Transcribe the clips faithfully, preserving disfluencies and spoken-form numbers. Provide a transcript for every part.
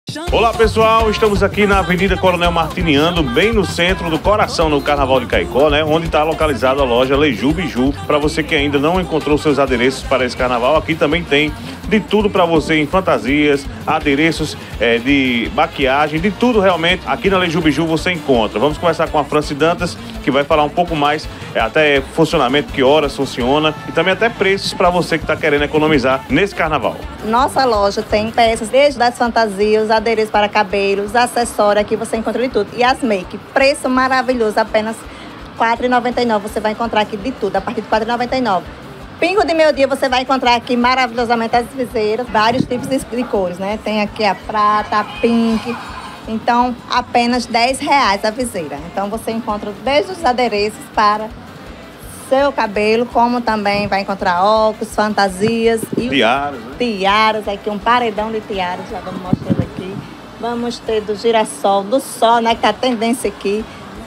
Olá pessoal, estamos aqui na Avenida Coronel Martiniano, bem no centro do coração do Carnaval de Caicó, né? Onde está localizada a loja Leju Biju. Para você que ainda não encontrou seus adereços para esse carnaval, aqui também tem de tudo para você em fantasias, adereços é, de maquiagem, de tudo realmente. Aqui na Leju Biju você encontra. Vamos conversar com a Franci Dantas, que vai falar um pouco mais, é, até funcionamento, que horas funciona e também até preços para você que está querendo economizar nesse carnaval. Nossa loja tem peças desde as fantasias, os adereços para cabelos, acessórios, aqui você encontra de tudo. E as make, preço maravilhoso, apenas quatro reais e noventa e nove centavos. Você vai encontrar aqui de tudo, a partir de quatro reais e noventa e nove centavos. Pingo de meio dia você vai encontrar aqui maravilhosamente as viseiras, vários tipos de, de cores, né? Tem aqui a prata, a pink. Então, apenas dez reais a viseira. Então, você encontra desde os adereços para seu cabelo, como também vai encontrar óculos, fantasias e Tiaras, né? Tiaras, aqui um paredão de tiaras, já vamos mostrando aqui. Vamos ter do girassol, do sol, né, que tá a tendência aqui.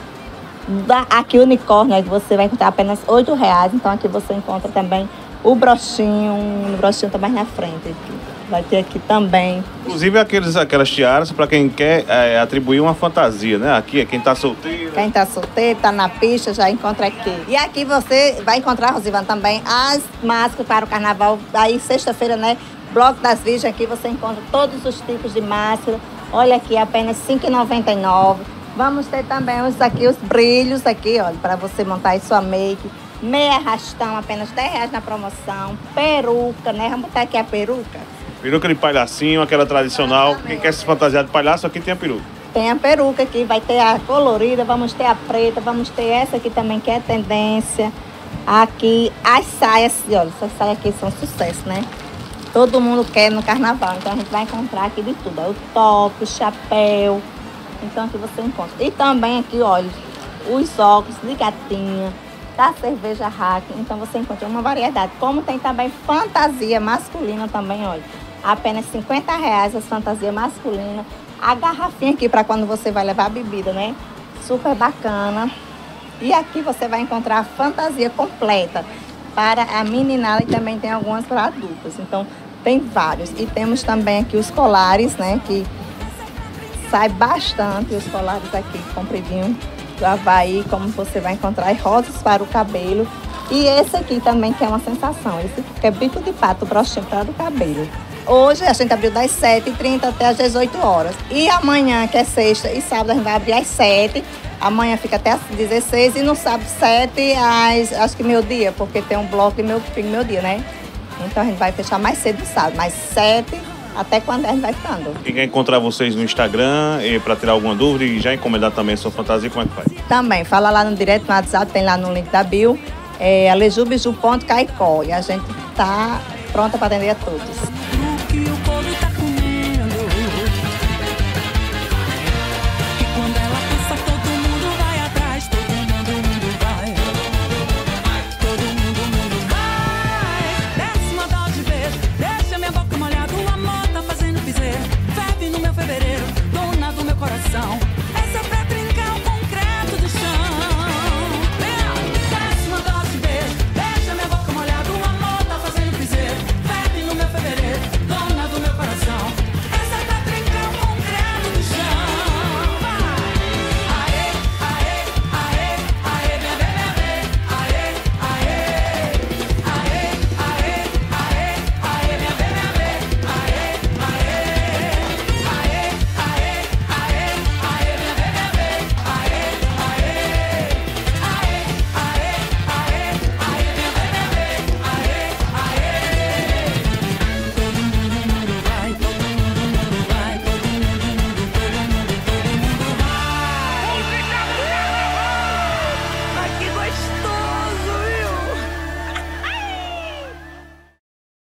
Da, aqui o unicórnio, que você vai encontrar apenas oito reais. Então aqui você encontra também o brochinho, o brochinho tá mais na frente aqui. Vai ter aqui também. Inclusive aqueles, aquelas tiaras para quem quer é, atribuir uma fantasia, né? Aqui é quem tá solteiro. Quem tá solteiro, tá na pista, já encontra aqui. E aqui você vai encontrar, Rosivana, também as máscaras para o carnaval. Aí sexta-feira, né? Bloco das Virgens, aqui você encontra todos os tipos de máscara. Olha aqui, apenas cinco reais e noventa e nove centavos. Vamos ter também os, aqui, os brilhos aqui, olha, para você montar aí sua make. Meia arrastão, apenas dez reais na promoção. Peruca, né? Vamos botar aqui a peruca. Peruca de palhacinho, aquela tradicional. Exatamente. Quem quer se fantasiar de palhaço, aqui tem a peruca. Tem a peruca aqui, vai ter a colorida, vamos ter a preta, vamos ter essa aqui também, que é tendência. Aqui, as saias, olha, essas saias aqui são sucesso, né? Todo mundo quer no carnaval, então a gente vai encontrar aqui de tudo. O top, o chapéu, então aqui você encontra. E também aqui, olha, os óculos de gatinha, da cerveja Hack, então você encontra uma variedade. Como tem também fantasia masculina também, olha, apenas cinquenta reais as fantasias masculinas. A garrafinha aqui para quando você vai levar a bebida, né? Super bacana. E aqui você vai encontrar a fantasia completa para a meninada e também tem algumas para adultas. Então tem vários. E temos também aqui os colares, né? Que sai bastante os colares aqui, compridinho, do Havaí, como você vai encontrar, e rosas para o cabelo. E esse aqui também que é uma sensação. Esse que é bico de pato, broxinho para o cabelo. Hoje a gente abriu das sete e trinta até as dezoito horas. E amanhã, que é sexta e sábado, a gente vai abrir às sete. Amanhã fica até às dezesseis e no sábado, sete às, acho que meio-dia, porque tem um bloco de meu, meu dia, né? Então a gente vai fechar mais cedo no sábado, mas sete até quando a gente vai ficando. Quem quer encontrar vocês no Instagram para tirar alguma dúvida e já encomendar também a sua fantasia, como é que faz? Também, fala lá no direct, no WhatsApp, tem lá no link da bio, é alejubiju ponto caicó, e a gente tá pronta para atender a todos.